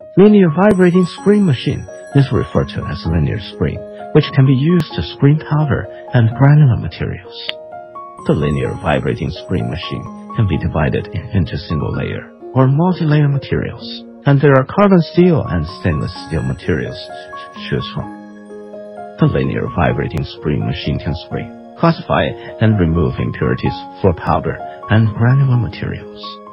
Linear vibrating screen machine is referred to as linear screen, which can be used to screen powder and granular materials. The linear vibrating screen machine can be divided into single-layer or multi-layer materials, and there are carbon steel and stainless steel materials to choose from. The linear vibrating screen machine can screen, classify, and remove impurities for powder and granular materials.